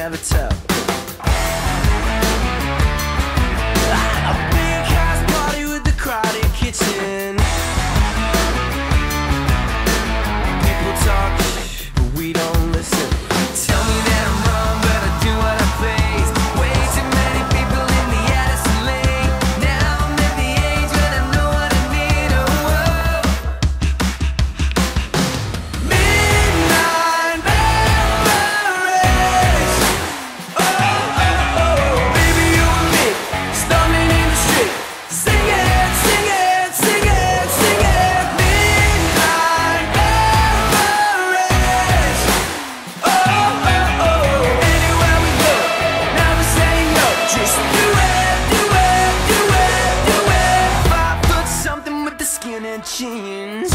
never tell. A big house party with the crowded kitchen. People talk, but we don't listen. Tell me that I'm wrong, but I do what I please. Way too many people in the Addison Lane. Now I'm at the age when I know what I need. Oh, whoa. Midnight memories. Oh, oh, oh. Baby, you and me, stumbling in the street. Sing it, sing it, sing it, sing it. Midnight memories. Oh, oh, oh. Anywhere we go, never saying no. Just do it, do it, do it, do it. 5 foot something with the skin and jeans.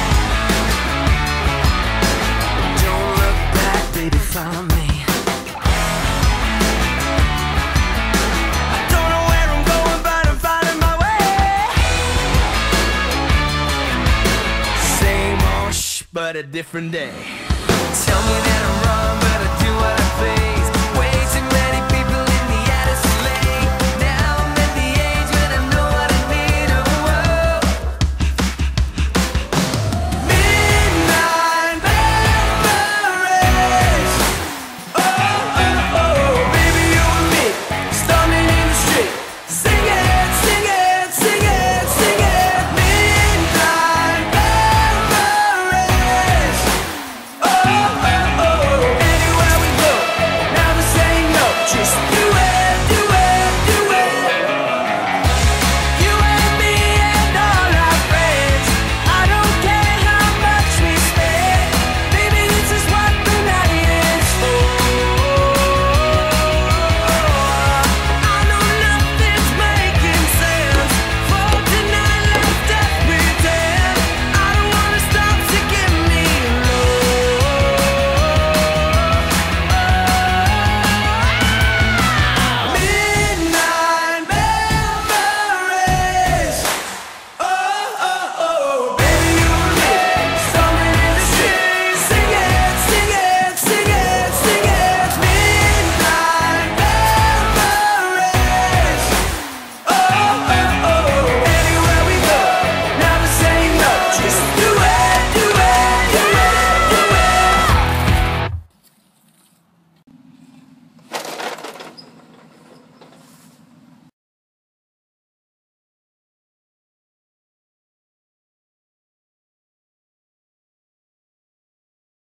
Don't look back, baby, follow me. I don't know where I'm going, but I'm finding my way. Same old but a different day. Tell me that I'm wrong,